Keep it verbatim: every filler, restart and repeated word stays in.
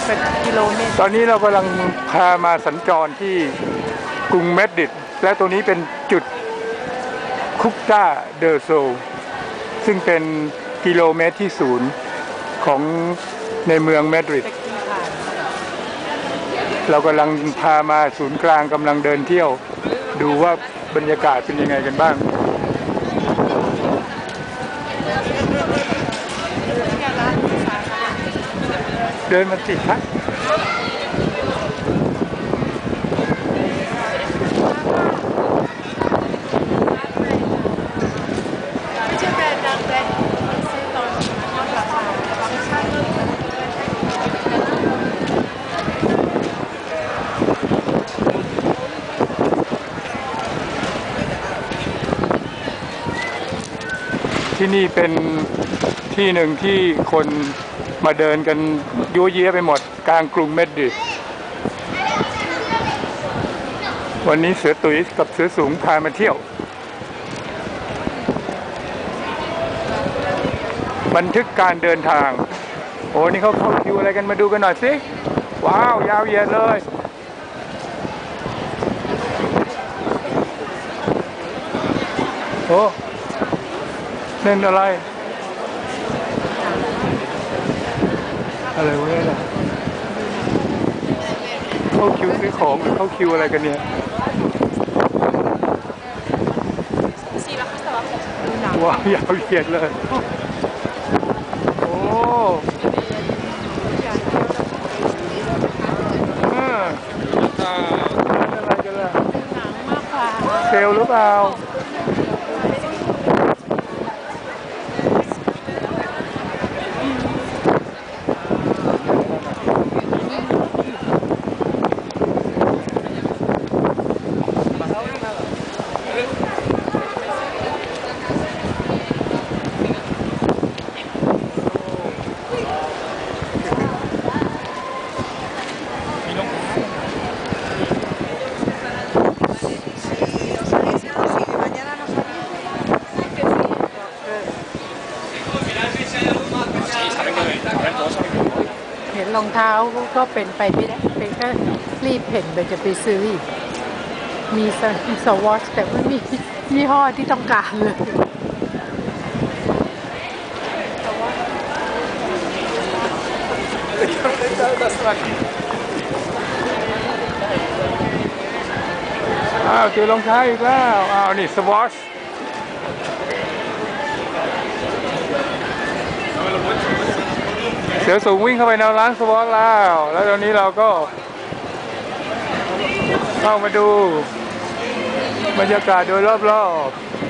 เป็นกิโลเมตรตอนนี้เรากำลังพามาสัญจรที่กรุงมาดริดและตรงนี้เป็นจุดคุกตาเดอโซซึ่งเป็นกิโลเมตรที่ศูนย์ของในเมืองมาดริดเรากำลังพามาศูนย์กลางกำลังเดินเที่ยวดูว่าบรรยากาศเป็นยังไงกันบ้างเดินมาสิครับที่นี่เป็นที่หนึ่งที่คนมาเดินกันยั่วเย้ไปหมดกลางกรุงมาดริดวันนี้เสือตุ๋ยกับเสือสูงพามาเที่ยวบันทึกการเดินทางโอ้นี่เขาเข้าคิวอะไรกันมาดูกันหน่อยสิว้าวยาวเหยียดเลยโอ้เล่นอะไรอะไรวะเนี่ยเข้าคิวซื้อของหรือเข้าคิวอะไรกันเนี่ยว้าวยาวเหยียดเลยโอ้เอออะไรกันล่ะเซลหรือเปล่าเห็นรองเท้าก็เป็นไปไม่ได้เป็นก็รีบเห็นไปจะไปซื้ออีกมีสวอชแต่ไม่มียี่ห้อที่ต้องการเลยอ้าวเจอรองเท้าอีกแล้วอ้าวนี่สวอชเสือสูงวิ่งเข้าไปในร้านสวอชแล้วแล้วตอนนี้เราก็เข้ามาดูบรรยากาศโดยรอบๆ